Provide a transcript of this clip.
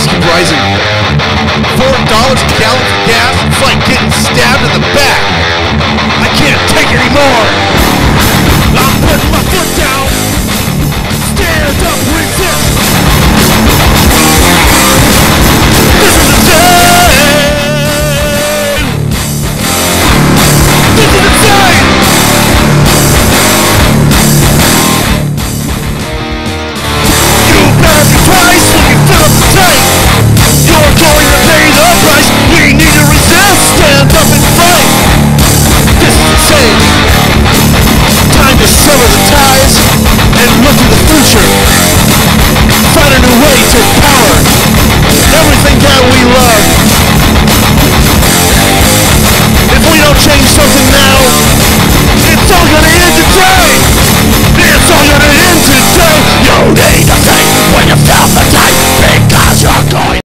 prices keep rising. $4 a gallon for gas, it's like getting stabbed in the back. I can't take anymore.